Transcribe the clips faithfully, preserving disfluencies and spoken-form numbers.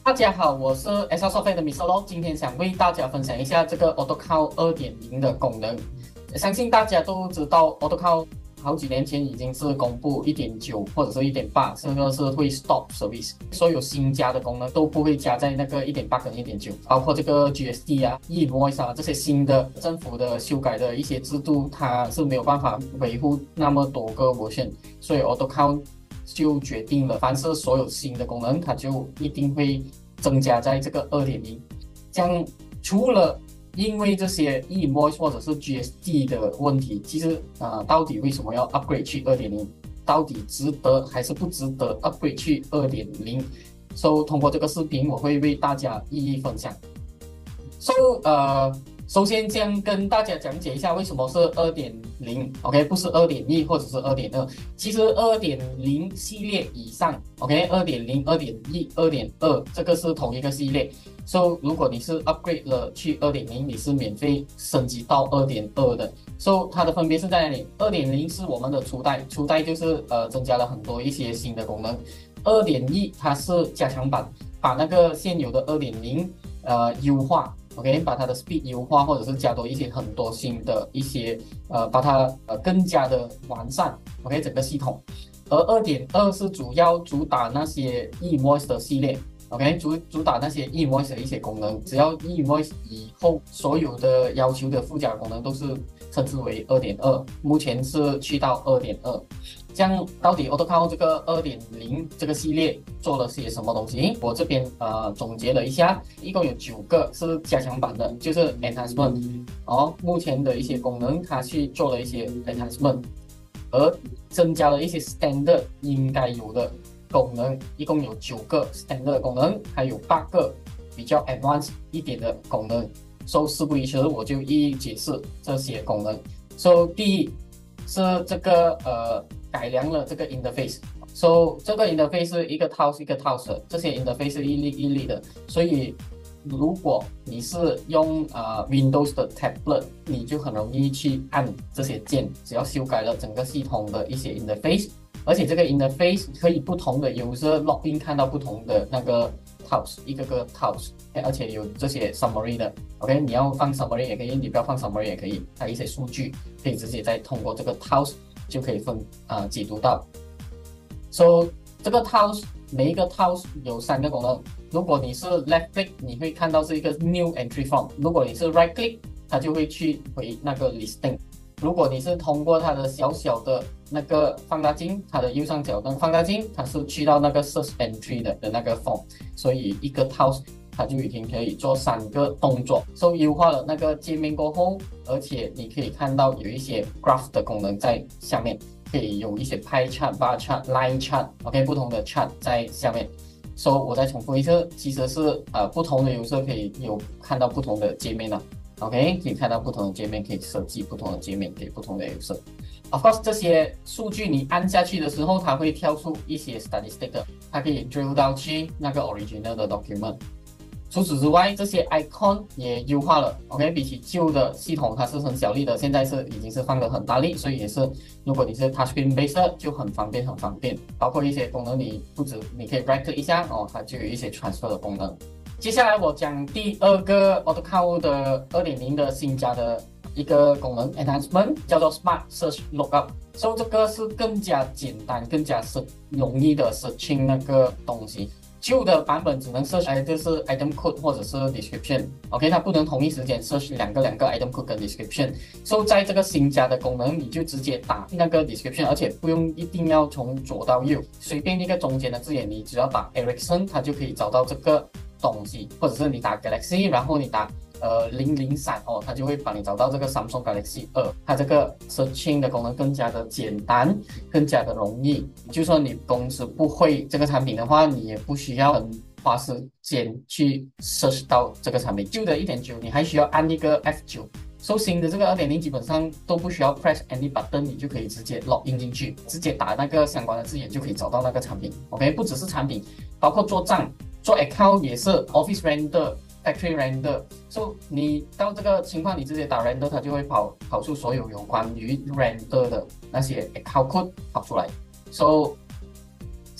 大家好，我是 S R Software 的 Mister Lo，今天想为大家分享一下这个 AutoCount 二点零的功能。相信大家都知道 AutoCount 好几年前已经是公布一点九或者是一点八，这个是会 stop service，所有新加的功能都不会加在那个一点八跟一点九，包括这个 G S T 啊、E-invoicing 啊这些新的政府的修改的一些制度，它是没有办法维护那么多个 version，所以 AutoCount就决定了，凡是所有新的功能，它就一定会增加在这个二点零。这样除了因为这些 E-invoice 或者是 G S T 的问题，其实呃，到底为什么要 upgrade 去二点零？到底值得还是不值得 upgrade 去二点零？ So 通过这个视频，我会为大家一一分享。So 呃。首先，将跟大家讲解一下为什么是二点零 ，OK， 不是二点一或者是二点二。其实二点零系列以上 ，OK， 二点零、二点一、二点二，这个是同一个系列。So 如果你是 upgrade 了去二点零，你是免费升级到二点二的。So 它的分别是在哪里？二点零是我们的初代，初代就是呃增加了很多一些新的功能。二点一它是加强版，把那个现有的二点零呃优化。OK， 把它的 speed 优化，或者是加多一些很多新的一些呃，把它呃更加的完善。OK， 整个系统。而二点二是主要主打那些 E-invoice 的系列。OK， 主主打那些 E-invoice 的一些功能，只要 E-invoice 以后所有的要求的附加功能都是称之为二点二，目前是去到二点二。这样到底 AutoCount 这个二点零这个系列做了些什么东西？我这边呃总结了一下，一共有九个是加强版的，就是 enhancement。哦，目前的一些功能它去做了一些 enhancement， 而增加了一些 standard 应该有的功能，一共有九个 standard 功能，还有八个比较 advanced 一点的功能。So 事不宜迟，我就一一解释这些功能。So 第一是这个呃。改良了这个 interface，so 这个 interface 是一个 tiles 一个 tiles 的，这些 interface 是一粒一粒的，所以如果你是用呃 Windows 的 tablet， 你就很容易去按这些键，只要修改了整个系统的一些 interface， 而且这个 interface 可以不同的 user login 看到不同的那个 tiles， 一个个 tiles， 而且有这些 summary 的 ，OK， 你要放 summary 也可以，你不要放 summary 也可以，它一些数据可以直接再通过这个 tiles。就可以分啊、呃、解读到。So 这个 tiles 每一个 tiles 有三个功能。如果你是 left click， 你会看到是一个 new entry form； 如果你是 right click， 它就会去回那个 listing。如果你是通过它的小小的那个放大镜，它的右上角的放大镜，它是去到那个 search entry 的的那个 form， 所以一个 tiles。它就已经可以做三个动作，所以优化了那个界面过后，而且你可以看到有一些 graph 的功能在下面，可以有一些 pie chart、bar chart、line chart，OK， 不同的 chart 在下面。所以我再重复一次，其实是呃不同的user可以有看到不同的界面了 ，OK， 可以看到不同的界面，可以设计不同的界面给不同的user。Of course， 这些数据你按下去的时候，它会跳出一些 statistic 的，它可以 drill 到去那个 original 的 document。除此之外，这些 icon 也优化了 ，OK， 比起旧的系统它是很小粒的，现在是已经是放得很大力，所以也是如果你是 touchscreen based 就很方便很方便，包括一些功能你不止你可以 right click 一下哦，它就有一些 transfer 的功能。接下来我讲第二个 AutoCount 的 二点零 的新加的一个功能 enhancement 叫做 Smart Search Lookup， 所以这个是更加简单、更加是容易的 searching 那个东西。旧的版本只能 search 哎，就是 item code 或者是 description，OK， 它不能同一时间 search 两个两个 item code 跟 description。所以在这个新加的功能，你就直接打那个 description， 而且不用一定要从左到右，随便一个中间的字眼，你只要打 Ericsson， 它就可以找到这个东西，或者是你打 Galaxy， 然后你打呃零零三哦，它就会帮你找到这个 Samsung Galaxy 二，它这个 searching 的功能更加的简单，更加的容易。就算你公司不会这个产品的话，你也不需要很花时间去 search 到这个产品。旧的 一点九 你还需要按一个 F 九。So 新的这个 二点零 基本上都不需要 press any button， 你就可以直接 login 进去，直接打那个相关的字眼就可以找到那个产品。OK， 不只是产品，包括做账、做 account 也是 Office Render、Factory Render。So 你到这个情况，你直接打 Render， 它就会跑跑出所有有关于 Render 的那些 account code 跑出来。So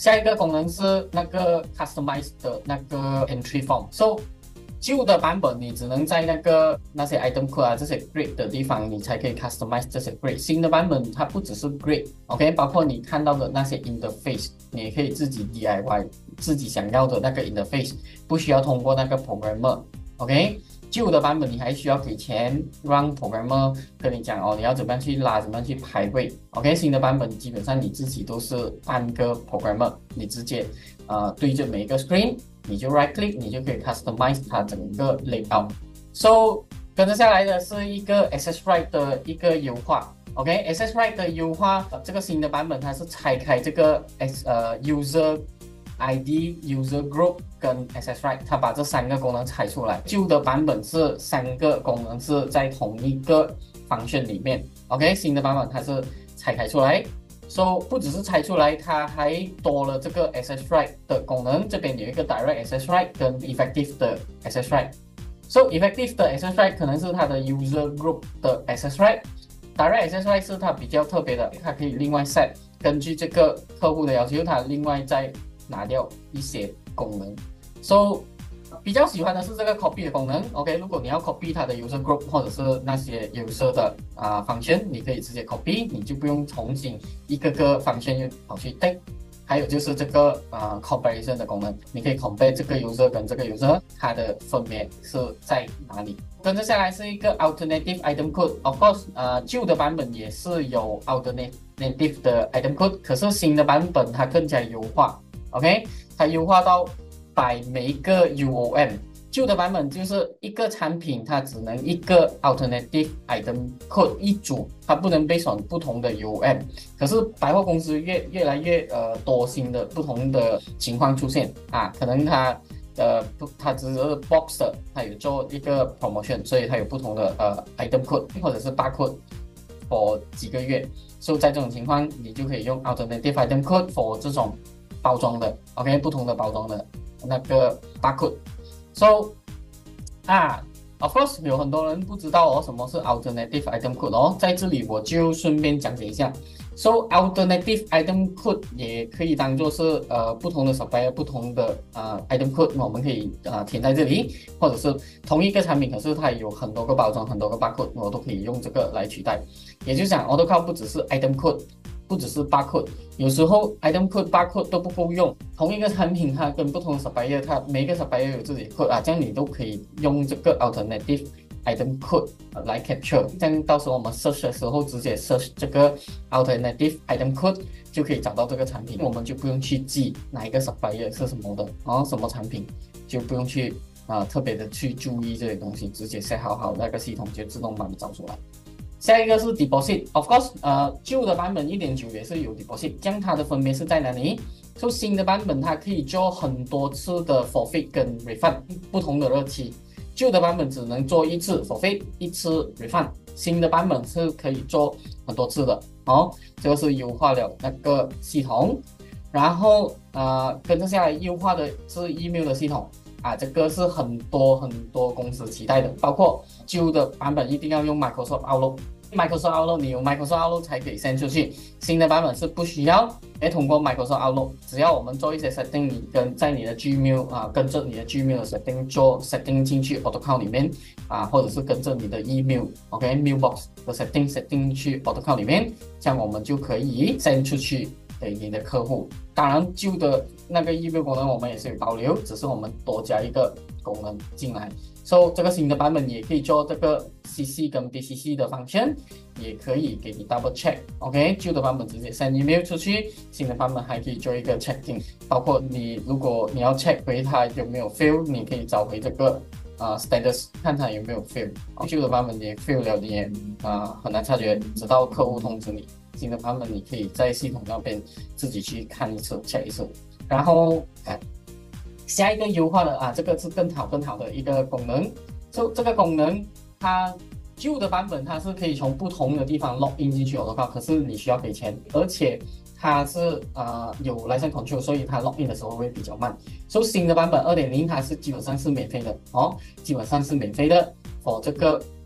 下一个功能是那个 customize 的那个 entry form。So 旧的版本你只能在那个那些 item code 啊这些 grid 的地方，你才可以 customize 这些 grid。新的版本它不只是 grid，OK， 包括你看到的那些 interface， 你也可以自己 D I Y 自己想要的那个 interface， 不需要通过那个 programmer，OK。旧的版本你还需要给钱让 programmer 跟你讲哦，你要怎么样去拉，怎么样去排位。OK， 新的版本基本上你自己都是半个 programmer， 你直接呃对着每一个 screen， 你就 right click， 你就可以 customize 它整个 layout。So 跟着下来的是一个 access right 的一个优化。OK，access right 的优化，呃、这个新的版本它是拆开这个 S 呃 user I D、user group 跟 access right， 它把这三个功能拆出来。旧的版本是三个功能是在同一个function里面 ，OK， 新的版本它是拆开出来。So 不只是拆出来，它还多了这个 access right 的功能。这边有一个 direct access right 跟 effective 的 access right。So effective 的 access right 可能是它的 user group 的 access right。direct access right 是它比较特别的，它可以另外 set， 根据这个客户的要求，它另外再拿掉一些功能。So 比较喜欢的是这个 copy 的功能。OK， 如果你要 copy 它的 user group 或者是那些 user 的啊、呃、function， 你可以直接 copy， 你就不用重新一个个 function 又跑去 take。还有就是这个啊、呃、comparison 的功能，你可以 compare 这个 user 跟这个 user 它的分别是在哪里。跟着下来是一个 alternative item code。Of course， 呃，旧的版本也是有 alternative 的 item code， 可是新的版本它更加优化。OK， 它优化到摆每一个 U O M。旧的版本就是一个产品，它只能一个 alternative item code 一组，它不能被选不同的 U O M。可是百货公司越越来越呃多新的不同的情况出现啊，可能它呃不，它只是 box 的，它有做一个 promotion， 所以它有不同的呃 item code 或者是 barcode for 几个月。所以在这种情况，你就可以用 alternative item code for 这种包装的 ，OK， 不同的包装的那个 barcode。So 啊 ，of course 有很多人不知道哦，什么是 alternative item code 哦，在这里我就顺便讲解一下。So alternative item code 也可以当做是呃不同的 supplier 不同的呃 item code， 我们可以呃填在这里，或者是同一个产品，可是它有很多个包装，很多个 barcode， 我都可以用这个来取代。也就是讲 AutoCount 不只是 item code。不只是 barcode， 有时候 item code、barcode 都不够用。同一个产品，它跟不同的 supplier， 它每一个 supplier 有自己的 code 啊，这样你都可以用这个 alternative item code 来 capture。这样到时候我们 search 的时候，直接 search 这个 alternative item code 就可以找到这个产品，我们就不用去记哪一个 supplier 是什么的，然后什么产品就不用去啊、呃、特别的去注意这些东西，直接 set 好好那个系统就自动帮你找出来。下一个是 deposit，of course， 呃，旧的版本 一点九 也是有 deposit， 这样它的分别是在哪里？就新的版本它可以做很多次的 forfeit 跟 refund， 不同的日期。旧的版本只能做一次 forfeit， 一次 refund， 新的版本是可以做很多次的。哦，这个是优化了那个系统，然后呃，跟着下来优化的是 email 的系统。啊，这个是很多很多公司期待的，包括旧的版本一定要用 Microsoft Outlook，Microsoft Outlook 你有 Microsoft Outlook 才可以 send 出去，新的版本是不需要，诶，通过 Microsoft Outlook， 只要我们做一些 setting， 你跟在你的 Gmail 啊，跟着你的 Gmail 的 setting 做 setting 进去 AutoCount 里面啊，或者是跟着你的 email，OK， mailbox 的 setting setting 去 AutoCount 里面，这样我们就可以 send 出去给你的客户。当然，旧的那个 email 功能我们也是有保留，只是我们多加一个功能进来。So 这个新的版本也可以做这个 C C 跟 B C C 的 function， 也可以给你 double check。OK， 旧的版本直接 send email 出去，新的版本还可以做一个 checking， 包括你如果你要 check 回它有没有 fail， 你可以找回这个啊、呃、status 看它有没有 fail。旧的版本也 fail 了，你也啊、呃、很难察觉，直到客户通知你。新的版本你可以在系统那边自己去看一次 check 一次，然后哎，下一个优化的啊，这个是更好更好的一个功能。就这个功能，它旧的版本它是可以从不同的地方 log in 进去 AutoCount， 可是你需要给钱，而且它是呃有 license control， 所以它 log in 的时候会比较慢。所以新的版本 二点零 它是基本上是免费的哦，基本上是免费的 for 这个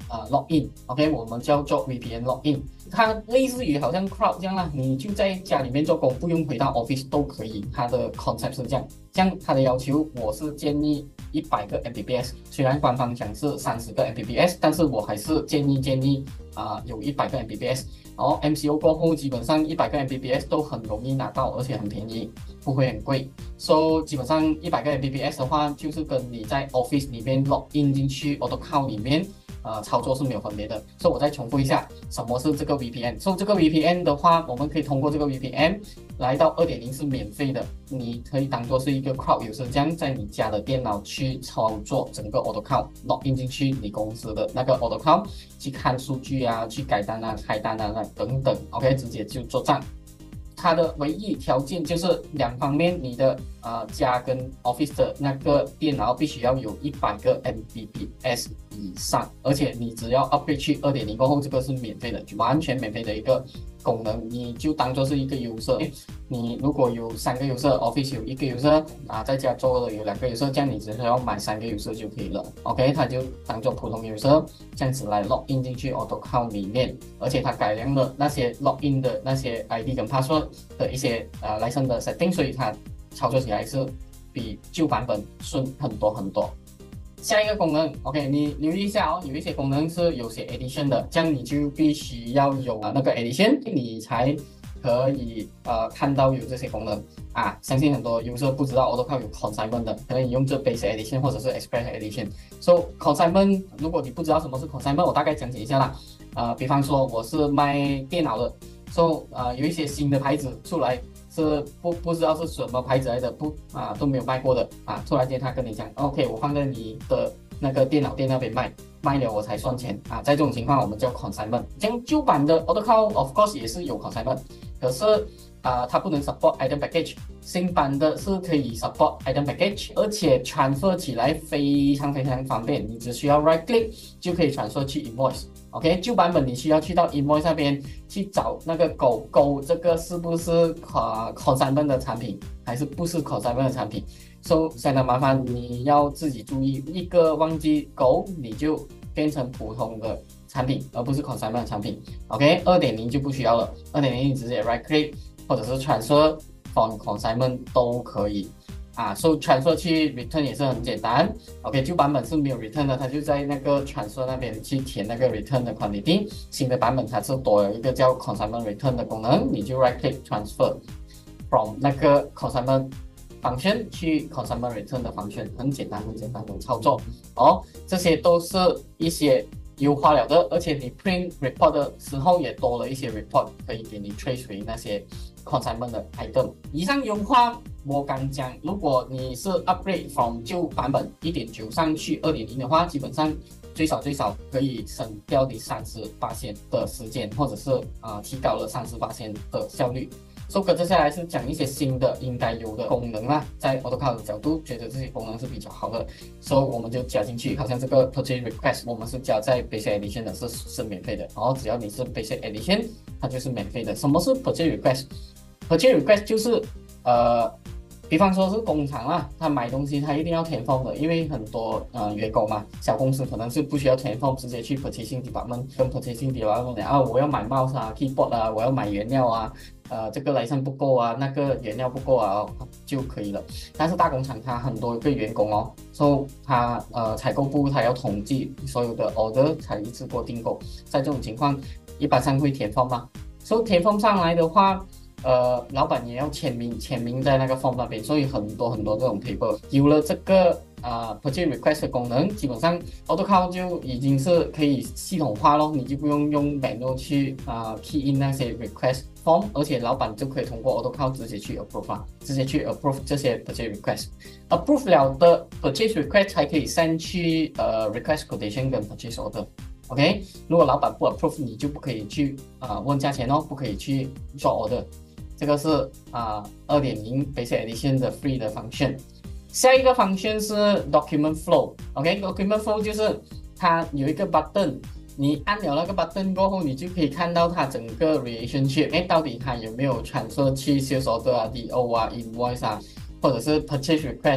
呃 login，OK，、okay? 我们叫做 V P N login， 它类似于好像 crowd 这样啦，你就在家里面做工，不用回到 office 都可以。它的 concept 是这样，这样它的要求我是建议一百个 M B P S， 虽然官方讲是三十个 M B P S， 但是我还是建议建议啊、呃、有一百个 M B P S， 然后 M C O 过后基本上一百个 M B P S 都很容易拿到，而且很便宜，不会很贵。So 基本上一百个 M B P S 的话，就是跟你在 office 里面 login 进去 AutoCount 里面。呃，操作是没有分别的，所以我再重复一下，什么是这个 V P N？ 所以这个 V P N 的话，我们可以通过这个 V P N 来到 二点零 是免费的，你可以当做是一个 crowd user， 这样在你家的电脑去操作整个 AutoCount login 进去你公司的那个 AutoCount 去看数据啊，去改单啊、开单啊等等 ，OK， 直接就做账。它的唯一条件就是两方面，你的呃家跟 office 的那个电脑必须要有一百个 M B P S 以上，而且你只要 upgrade 去 二点零 过后，这个是免费的，完全免费的一个功能，你就当做是一个 user。你如果有三个 user，office 有一个 user 啊，在家做的有两个 user， 这样你只需要买三个 user 就可以了。OK， 它就当做普通 user 这样子来 login 进去 AutoCount 里面，而且它改良了那些 login 的那些 I D 跟 password 的一些呃 license 的 setting， 所以它操作起来是比旧版本顺很多很多。下一个功能 ，OK， 你留意一下哦，有一些功能是有些 edition 的，这样你就必须要有、呃、那个 edition， 你才可以呃看到有这些功能啊。相信很多 user 不知道 AutoCount 有 consignment 的，可能你用这 basic edition 或者是 express edition。So consignment， 如果你不知道什么是 consignment， 我大概讲解一下啦。呃，比方说我是卖电脑的 ，So 呃有一些新的牌子出来。是不不知道是什么牌子来的，不啊都没有卖过的啊，突然间他跟你讲 ，OK， 我放在你的那个电脑店那边卖，卖了我才算钱啊。在这种情况，我们叫 consignment。这样旧版的 AutoCount of course 也是有 consignment， 可是啊它不能 support item package， 新版的是可以 support item package， 而且 transfer 起来非常非常方便，你只需要 right click 就可以 transfer 去 invoice。OK， 旧版本你需要去到 invoice 那边去找那个狗狗，这个是不是呃 consignment 的产品，还是不是 consignment 的产品 ？So 相当麻烦，你要自己注意，一个忘记狗，你就变成普通的产品，而不是 consignment 的产品。OK， 二点零 就不需要了， 二点零 你直接 right click 或者是 transfer from consignment 都可以。啊，所以 transfer 去 return 也是很简单。OK， 旧版本是没有 return 的，它就在那个 transfer 那边去填那个 return 的 quantity。新的版本它是多了一个叫 consignment return 的功能，你就 right click transfer from 那个 consignment function 去 consignment return 的 function， 很简单很简单的操作。哦，这些都是一些优化了的，而且你 print report 的时候也多了一些 report 可以给你 trace 回那些 consignment 的 item。以上优化我刚讲，如果你是 upgrade from 旧版本 一点九 上去 二点零 的话，基本上最少最少可以省掉你 百分之三十 的时间，或者是啊、呃、提高了 百分之三十 的效率。所以接下来是讲一些新的应该有的功能啦，在 AutoCount 的角度觉得这些功能是比较好的，所以我们就加进去。好像这个 Purchase Request 我们是加在 Basic Edition 的，是是免费的，然后只要你是 Basic Edition 它就是免费的。什么是 Purchase Request？Purchase Request 就是呃比方说是工厂啦，他买东西他一定要填 form 的，因为很多呃员工嘛，小公司可能是不需要填 form， 直接去 purchasing department 跟 purchasing department 讲啊，我要买 mouse 啊 keyboard 啊，我要买原料啊，呃这个来生不够啊，那个原料不够啊就可以了。但是大工厂它很多个员工哦，所以他呃采购部他要统计所有的 order 才一次过订购，在这种情况一般上会填 form 嘛，所以填 form 上来的话。呃，老板也要签名，签名在那个 form 那边，所以很多很多这种 paper。有了这个呃 purchase request 的功能，基本上 AutoCount 就已经是可以系统化咯，你就不用用 manual 去啊、呃、key in 那些 request form， 而且老板就可以通过 AutoCount 直接去 approve 啊，直接去 approve 这些 purchase request。approve 了的 purchase request 才可以 send 去呃 request quotation 跟 purchase order。OK， 如果老板不 approve， 你就不可以去啊、呃、问价钱哦，不可以去做 order。这个是啊 二点零 Basic Edition 的 Free 的 function。下一个 function 是 Document Flow。OK，Document Flow 就是它有一个 button， 你按了那个 button 过后，你就可以看到它整个 relationship， 哎，到底它有没有 transfer 去 Sales Order 啊、D O 啊、Invoice 啊，或者是 Purchase Request，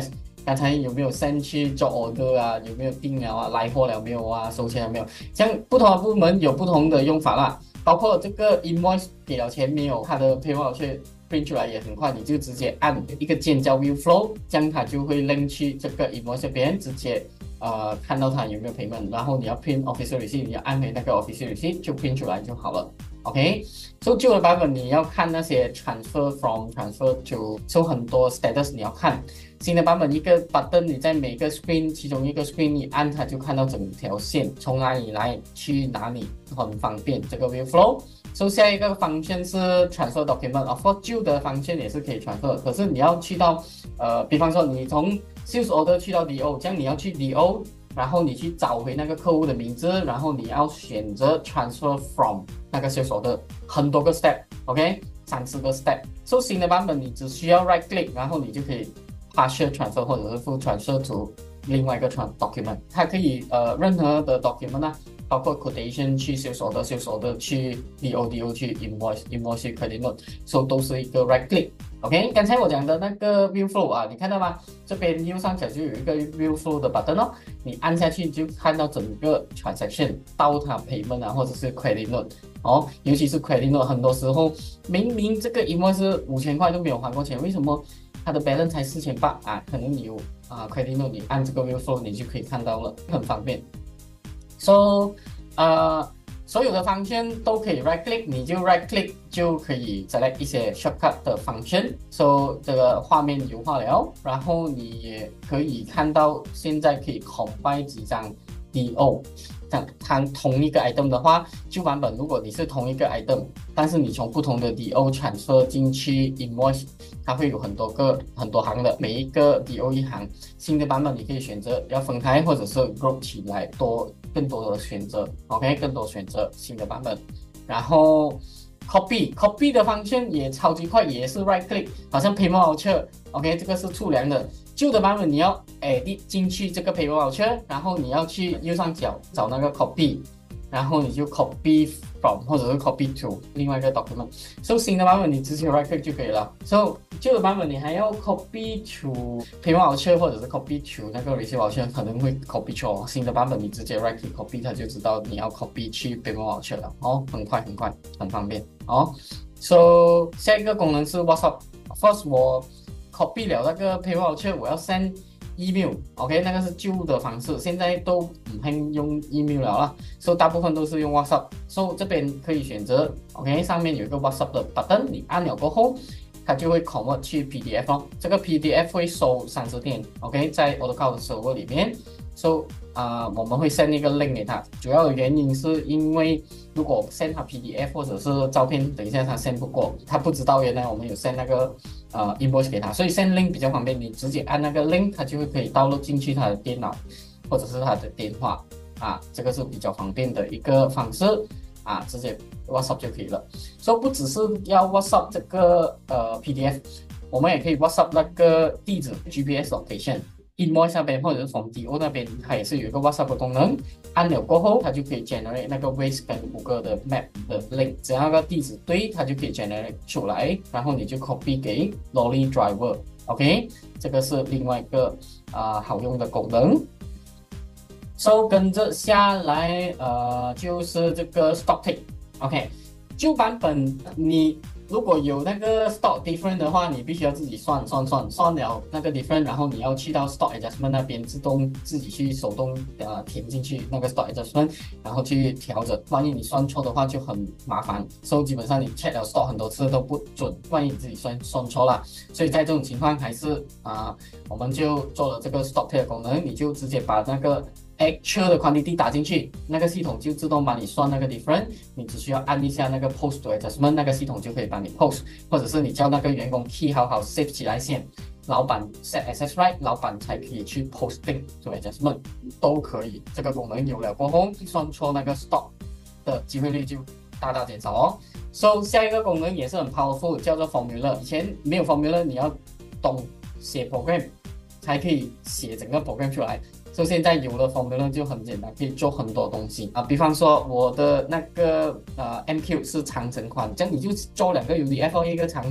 刚才有没有 send 去做 order 啊，有没有订了啊，来货了没有啊，收钱了没有，像不同的部门有不同的用法啦，包括这个 invoice 给了钱没有，它的 payment 去 print 出来也很快，你就直接按一个键叫 view flow， 这样它就会 link 去这个 invoice 这边，直接呃看到它有没有 payment， 然后你要 print official receipt， 你要按回那个 official receipt 就 print 出来就好了。OK， so 旧的版本你要看那些 transfer from、transfer to，so 很多 status 你要看。新的版本一个 button 你在每个 screen 其中一个 screen 你按它就看到整条线从哪里来去哪里，很方便这个 view flow。so 下一个 function 是 transfer document，of course 旧的 function 也是可以 transfer， 可是你要去到呃，比方说你从 sales order 去到 D O， 这样你要去 D O。然后你去找回那个客户的名字，然后你要选择 transfer from 那个 sales order， 很多个 step，OK， 三四个 step。so 新的版本你只需要 right click， 然后你就可以 partial transfer 或者是 full transfer to 另外一个 document， 它可以呃任何的 document 啊，包括 quotation 去 sales order，sales order 去 D O D O 去 invoice，invoice 去 credit note，so 都是一个 right click。OK， 刚才我讲的那个 view flow 啊，你看到吗？这边右上角就有一个 view flow 的 button 哦，你按下去就看到整个 transaction 到它 payment 啊，或者是 credit note 哦，尤其是 credit note， 很多时候明明这个 invoice 是五千块都没有还过钱，为什么它的 balance 才四千八啊？可能你有啊 credit note， 你按这个 view flow 你就可以看到了，很方便。So， 呃。所有的 function 都可以 right click， 你就 right click 就可以 select 一些 shortcut 的 function。so 这个画面优化了，然后你也可以看到现在可以 combine 几张 D O。像它同一个 item 的话，旧版本如果你是同一个 item， 但是你从不同的 D O transfer 进去 invoice， 它会有很多个很多行的，每一个 D O 一行。新的版本你可以选择要分开或者是 group 起来，多更多的选择 ，OK， 更多选择新的版本。然后 copy copy 的方向也超级快，也是 right click， 好像 payment voucher，OK， 这个是粗粮的。旧的版本你要 edit 进去这个 payment voucher， 然后你要去右上角找那个 copy， 然后你就 copy from 或者是 copy to 另外一个 document。so 新的版本你直接 right click 就可以了。so 旧的版本你还要 copy to payment voucher 或者是 copy to 那个 receipt voucher， 可能会 copy 错。新的版本你直接 right click copy， 它就知道你要 copy 去 payment voucher 了。哦，很快很快，很方便。哦 ，so 下一个功能是 WhatsApp。First 我 copy 了那个 payment voucher， 我要 send email，OK， 那个是旧的方式，现在都不很用 email 了啦，所以大部分都是用 WhatsApp， 所以这边可以选择 ，OK， 上面有一个 WhatsApp 的 button， 你按了过后，它就会 convert 去 P D F 哦，这个 P D F 会收三十天 ，OK， 在 AutoCount 的 server 里面， so 啊、呃，我们会 send 一个 link 给他，主要的原因是因为如果 send 他 P D F 或者是照片，等一下他 send 不过，他不知道原来我们有 send 那个呃 invoice 给他，所以 send link 比较方便，你直接按那个 link， 他就会可以 download 进去他的电脑或者是他的电话啊，这个是比较方便的一个方式啊，直接 WhatsApp 就可以了。所以不只是要 WhatsApp 这个呃 P D F， 我们也可以 WhatsApp 那个地址 G P S location。invoice 那边或者是从 D O 那边，它也是有一个 WhatsApp 的功能，按了过后，它就可以 generate 那个 Waze 跟谷歌的 Map 的 link， 只要那个地址对，它就可以 generate 出来，然后你就 copy 给 lorry driver，OK， 这个是另外一个啊、呃、好用的功能。So 跟着下来，呃，就是这个 stock take，OK， 旧版本你如果有那个 stock different 的话，你必须要自己算算算算了那个 different， 然后你要去到 stock adjustment 那边自动自己去手动呃填进去那个 stock adjustment， 然后去调整。万一你算错的话就很麻烦，所以基本上你 check 了 stock 很多次都不准，万一你自己算算错了。所以在这种情况还是啊、呃，我们就做了这个 stock take 的功能，你就直接把那个actual 的 quantity 打进去，那个系统就自动帮你算那个 different， 你只需要按一下那个 post to adjustment， 那个系统就可以帮你 post， 或者是你叫那个员工 key 好好 save 起来先，老板 set access right， 老板才可以去 posting to adjustment， 都可以。这个功能有了过后，算错那个 stock 的机会率就大大减少哦。So 下一个功能也是很 powerful， 叫做 formula。以前没有 formula， 你要懂写 program 才可以写整个 program 出来。所以现在有了 formula 就很简单，可以做很多东西啊。比方说我的那个呃 M Q 是长乘款，这样你就做两个 U D F， 一个长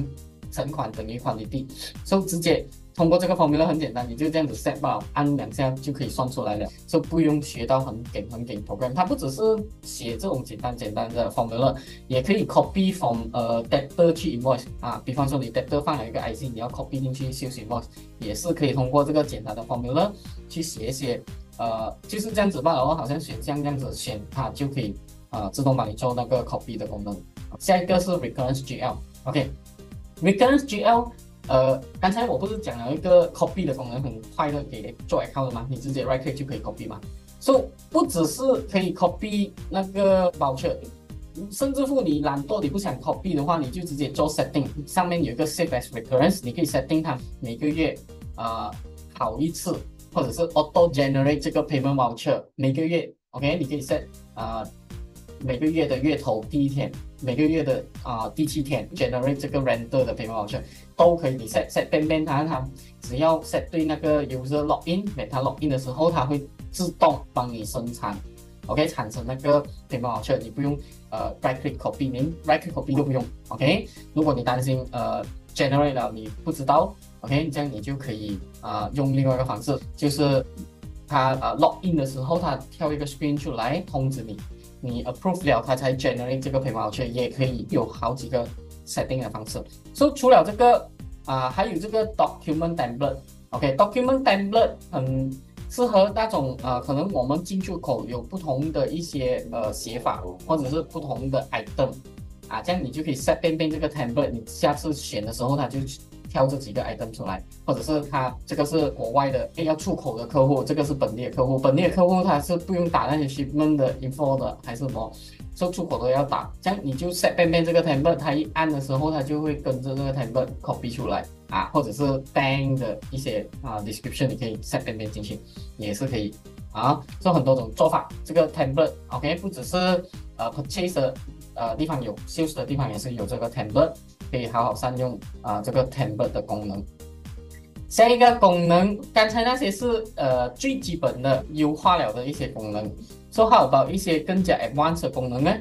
存款等于 quantity， 所以直接通过这个 formula 很简单，你就这样子 set 吧，按两下就可以算出来了，就不用学到很给很给 program。它不只是写这种简单简单的 formula， 也可以 copy from 呃 debtor 去 invoice 啊，比方说你 debtor 放了一个 I C， 你要 copy 进去 sales invoice， 也是可以通过这个简单的 formula 去写写，呃，就是这样子罢了哦，好像选项这样子选，它就可以呃自动帮你做那个 copy 的功能。下一个是 recurrence G L，OK。recurrence G L， 呃，刚才我不是讲了一个 copy 的功能，很快的给做 account 的吗？你直接 right click 就可以 copy 嘛。So 不只是可以 copy 那个 voucher， 甚至乎你懒惰，你不想 copy 的话，你就直接做 setting， 上面有一个 save as recurrence， 你可以 setting 它每个月呃跑一次，或者是 auto generate 这个 payment voucher， 每个月 OK， 你可以 set 呃每个月的月头第一天。每个月的啊、呃、第七天 generate 这个 render 的 payment voucher 都可以，你 set set 变变它，它只要 set 对那个 user login， 每它 login 的时候，它会自动帮你生产 ，OK 产生那个 payment voucher， 你不用呃 right click copy， 连 right click copy 都不用 ，OK。如果你担心呃 generate 了你不知道 ，OK， 这样你就可以啊、呃、用另外一个方式，就是它呃 login 的时候，它跳一个 screen 出来通知你。你 approve 了，它才 generate 这个 payment voucher， 也可以有好几个 setting 的方式。所、so, 以除了这个啊、呃，还有这个 document template。OK，document template 很适合那种呃，可能我们进出口有不同的一些呃写法，或者是不同的 item 啊，这样你就可以 set 变变这个 template， 你下次选的时候它就挑这几个 item 出来，或者是它这个是国外的，要出口的客户，这个是本地的客户，本地的客户他是不用打那些 shipment 的 info 的，还是什么，做出口都要打，这样你就 set 变变这个 template， 它一按的时候，它就会跟着这个 template copy 出来啊，或者是 bank 的一些啊 description， 你可以 set 变变进去，也是可以啊，做很多种做法。这个 template OK， 不只是呃 purchase 的呃地方有 ，sales 的地方也是有这个 template。可以好好善用啊这个 template 的功能。下一个功能，刚才那些是呃最基本的优化了的一些功能。So how about 一些更加 advanced 的功能呢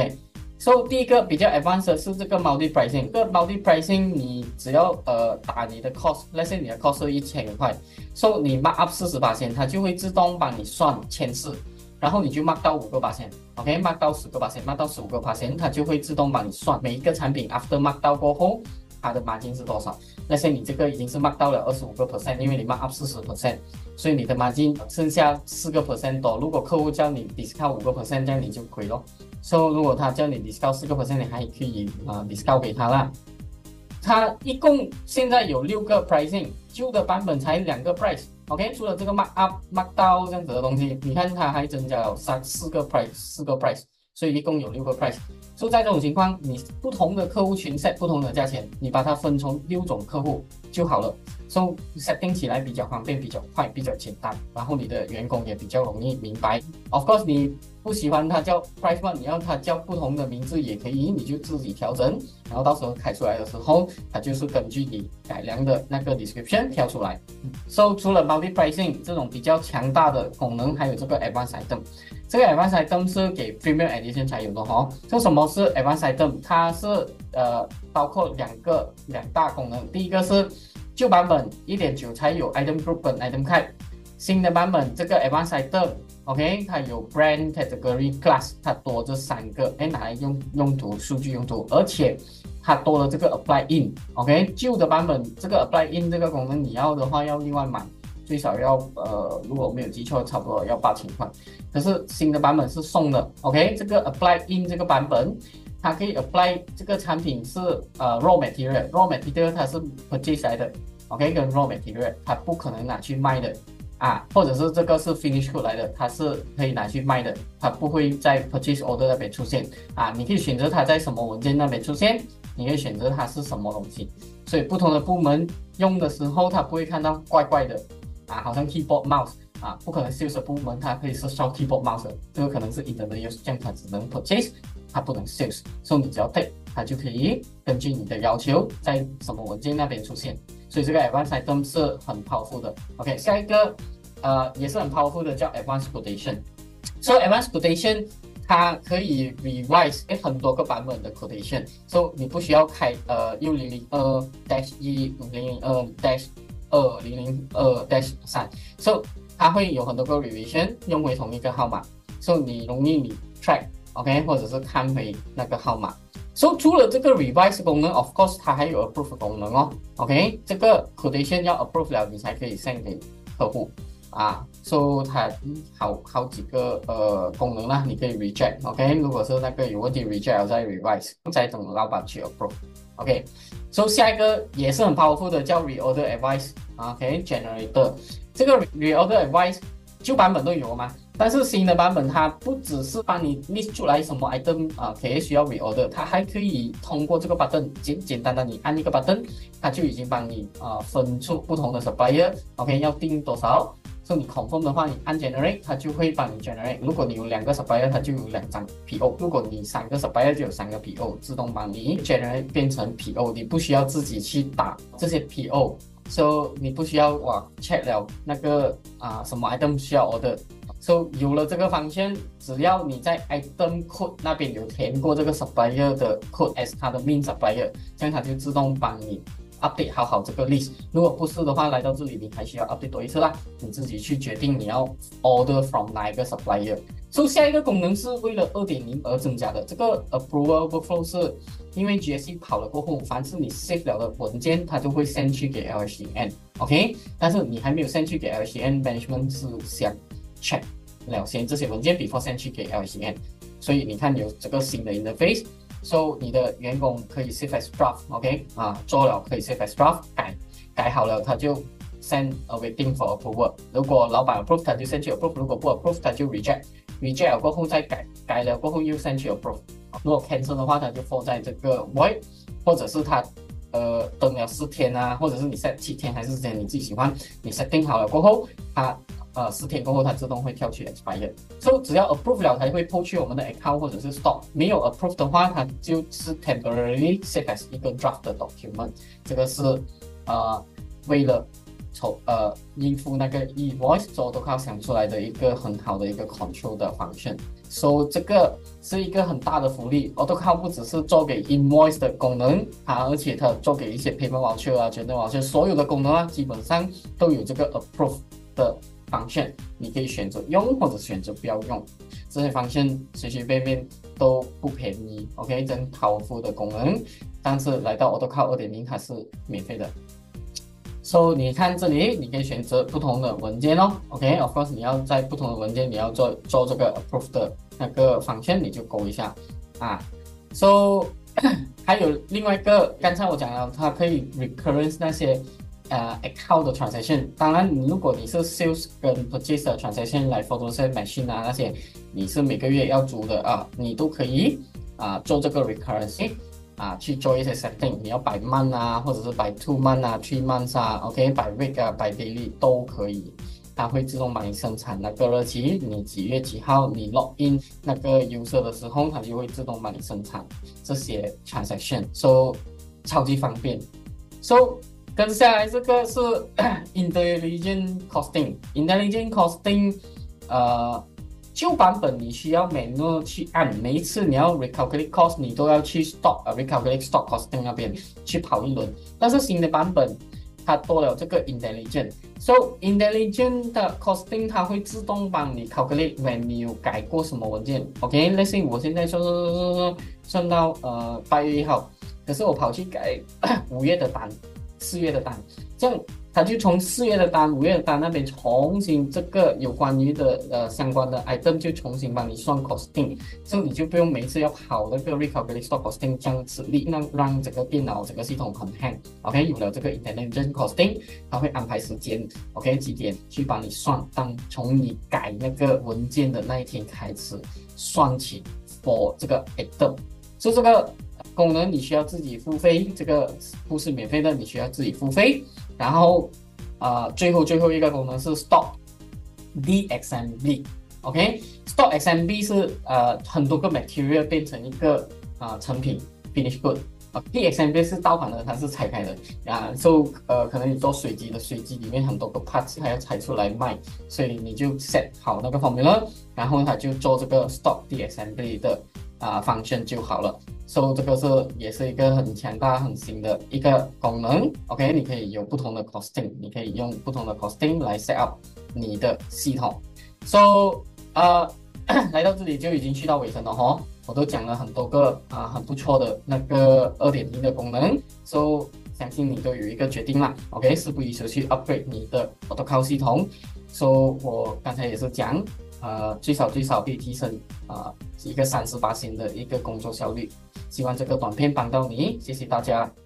？OK，So 第一个比较 advanced 的是这个 multi pricing。这个 multi pricing 你只要呃打你的 cost，let's say 你的 cost 是一千块 ，So 你 mark up 四十巴仙，它就会自动帮你算千四。然后你就 mark 到五个巴仙 ，OK， mark 到十个巴仙 ，mark 到十五个巴仙，它就会自动帮你算每一个产品 after mark 到过后，它的 margin 是多少。那些你这个已经是 mark 到了二十五个 percent， 因为你 mark up 四十 percent， 所以你的 margin 剩下四个 percent 多。如果客户叫你 discount 五个 percent， 这样你就亏咯。So 如果他叫你 discount 四个 percent， 你还可以啊、呃、discount 给他啦。它一共现在有六个 pricing， 旧的版本才两个 price。OK， 除了这个 mark up、mark down 这样子的东西，你看它还增加了三四个 price， 四个 price， 所以一共有六个 price。所以在这种情况，你不同的客户群 set 不同的价钱，你把它分成六种客户就好了。So setting 起来比较方便、比较快、比较简单，然后你的员工也比较容易明白。Of course， 你不喜欢它叫 price one， 你要它叫不同的名字也可以，你就自己调整，然后到时候开出来的时候，它就是根据你改良的那个 description 跳出来。So 除了 multi pricing 这种比较强大的功能，还有这个 advanced item。这个 advanced item 是给 premium edition 才有的哈。这什么是 advanced item？ 它是呃包括两个两大功能，第一个是旧版本 一点九 才有 item group 跟 item type， 新的版本这个 advanced item OK， 它有 brand category class， 它多这三个，哎，拿来用用途数据用途，而且它多了这个 apply in OK， 旧的版本这个 apply in 这个功能你要的话要另外买，最少要呃如果没有记错差不多要八千块，可是新的版本是送的 OK， 这个 apply in 这个版本它可以 apply 这个产品是呃 raw material raw material 它是 purchase 来的 OK， 跟 raw material 它不可能拿去卖的啊，或者是这个是 finish good 来的，它是可以拿去卖的，它不会在 purchase order 那边出现啊。你可以选择它在什么文件那边出现，你可以选择它是什么东西。所以不同的部门用的时候，它不会看到怪怪的啊，好像 keyboard mouse 啊，不可能 sales 的部门它可以是烧 keyboard mouse 的，这个可能是 internal use， 这样它只能 purchase， 它不能 sales， 所以你只要 take， 它就可以根据你的要求在什么文件那边出现。所以这个 advanced item 是很 powerful 的。OK， 下一个呃也是很 powerful 的叫 advanced quotation。So advanced quotation 它可以 revise 很多个版本的 quotation， 所、so, 以你不需要开呃六零零二 dash 一五零零二 dash 二零零二 dash 三， so 它会有很多个 revision 用回同一个号码，所、so, 以你容易你 track OK 或者是看回那个号码。So 除了这个 revise 功能 ，of course 它还有 approve 功能哦。OK， 这个 quotation 要 approve 了，你才可以 send 给客户啊。So 它好好几个呃功能啦，你可以 reject。OK， 如果是那个有问题 reject 再 revise， 再等老板去 approve。OK，So 下一个也是很 powerful 的叫 reorder advice。OK，generator 这个 reorder advice 旧版本都有嘛。但是新的版本它不只是帮你 list 出来什么 item 啊，可以需要 reorder， 它还可以通过这个 button 简简单的你按一个 button， 它就已经帮你啊分出不同的 supplier。OK， 要订多少，所以你 confirm 的话，你按 generate， 它就会帮你 generate。如果你有两个 supplier， 它就有两张 P O； 如果你三个 supplier 就有三个 P O， 自动帮你 generate 变成 P O， 你不需要自己去打这些 P O。So 你不需要哇 check 了那个啊什么 item 需要 order。So 有了这个方向，只要你在 item code 那边有填过这个 supplier 的 code as 它的 main supplier， 这样它就自动帮你 update 好好这个 list。如果不是的话，来到这里你还需要 update 多一次啦，你自己去决定你要 order from 哪一个 supplier。So 下一个功能是为了 二点零 而增加的，这个 approval workflow 是因为 G S C 跑了过后，凡是你 save 了的文件，它就会 send 去给 L H C N。OK， 但是你还没有 send 去给 L H C N management 是想 check 了先这些文件 before send 去给 L H C N， 所以你看有这个新的 interface。So 你的员工可以 save as draft。OK 啊，做了可以 save as draft， 改改好了它就 send awaiting for approval。如果老板 approve 它就 send 去 approve， 如果不 approve 它就 reject。reject 了过后再改，改了过后又 send 去 approve。如果 cancel 的话，它就 fall 在这个 void， 或者是它呃等了四天啊，或者是你 set 七天还是时间你自己喜欢，你 setting 好了过后，它呃四天过后它自动会跳去 expire。So 只要 approve 了，它会抛去我们的 account 或者是 stop。没有 approve 的话，它就是 temporarily save as 一个 draft 的 document。这个是呃为了筹呃应付那个 E-invoice 做 AutoCount 想出来的一个很好的一个 control 的 function。So 这个是一个很大的福利。AutoCount 不只是做给 invoice 的功能啊，而且它做给一些 payment voucher 啊、general voucher 所有的功能啊，基本上都有这个 approve 的 function。你可以选择用或者选择不要用，这些 function 随随便便都不便宜。OK， 真 powerful 的功能，但是来到 AutoCount 二点零 它是免费的。So 你看这里，你可以选择不同的文件哦。OK，of course 你要在不同的文件，你要做做这个 approve 的那个方向，你就勾一下啊。So 还有另外一个，刚才我讲了，它可以 recurrence 那些呃 account 的 transaction。当然，如果你是 sales 跟 purchase 的 transaction 来 photoset machine 啊那些，你是每个月要租的啊，你都可以啊做这个 recurrence。啊，去做一些 setting， 你要摆 month 啊，或者是摆 two month 啊 ，three months 啊 ，OK， 摆 week 啊，摆 daily 都可以，它会自动帮你生产那个日期，你几月几号你 log in 那个 user 的时候，它就会自动帮你生产这些 transaction，so 超级方便。So 跟下来这个是intelligent costing，intelligent costing， 呃。旧版本你需要 manual 去按，每一次你要 recalculate cost， 你都要去 stock 呃 recalculate stock costing 那边去跑一轮。但是新的版本它多了这个 intelligent，so intelligent 的 costing 它会自动帮你 calculate when 你有改过什么文件。OK，let's say 我现在算算算算算算到呃八月一号，可是我跑去改五月的单、四月的单，这样。它就从四月的单、五月的单那边重新这个有关于的呃相关的 item 就重新帮你算 costing， 所以你就不用每次要跑那个 recalculate stock costing 这样子力，让让整个电脑整个系统很 hang。OK， 有了这个 intelligent costing， 它会安排时间 ，OK 几点去帮你算，当从你改那个文件的那一天开始算起 for 这个 item， 所以这个功能你需要自己付费，这个不是免费的，你需要自己付费。然后，呃，最后最后一个功能是 Stop D X M B。OK，Stop X M B 是呃很多个 material 变成一个啊、呃、成品 finish good， 啊，P X M B 是倒反的，它是拆开的啊，就呃可能你做水机的水机里面很多个 parts 还要拆出来卖，所以你就 set 好那个 formula，然后它就做这个 stop D assembly 的啊 function 就好了。So 这个是也是一个很强大很新的一个功能 ，OK， 你可以有不同的 costing， 你可以用不同的 costing 来 set up 你的系统。So 呃来到这里就已经去到尾声了哈。我都讲了很多个啊、呃、很不错的那个 二点零 的功能 ，so 相信你都有一个决定啦 ，OK， 事不宜迟去 upgrade 你的 AutoCount 系统。so 我刚才也是讲，呃最少最少可以提升啊、呃、一个三十八%的一个工作效率。希望这个短片帮到你，谢谢大家。